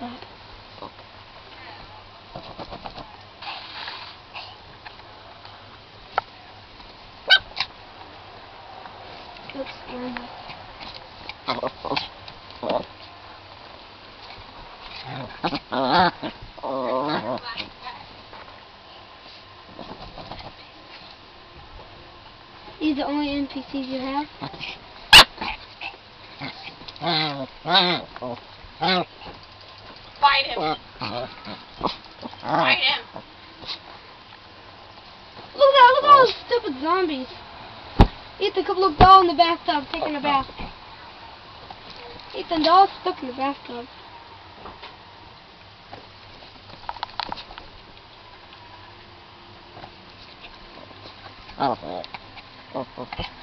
bathtub. Looks scary. These are the only NPCs you have? Fight him! Fight him! Look at all those stupid zombies. Ethan, come look, doll in the bathtub, taking a bath. Ethan, doll's stuck in the bathtub. Oh,